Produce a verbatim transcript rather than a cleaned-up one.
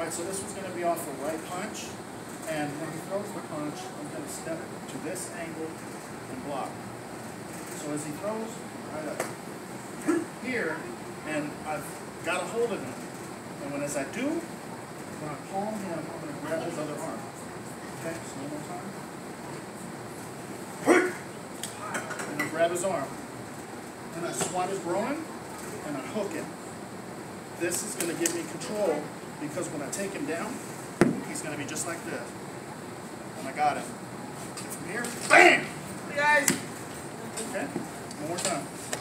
Alright, so this was going to be off a right punch, and when he throws the punch, I'm going to step to this angle and block. So as he throws, right up here, and I've got a hold of him. And when as I do, when I palm him, I'm going to grab his other arm. Okay, so one more time. And I grab his arm. And I swat his groin, and I hook him. This is going to give me control, because when I take him down, he's going to be just like this. And I got him. And from here, bam! Hey guys! Okay, one more time.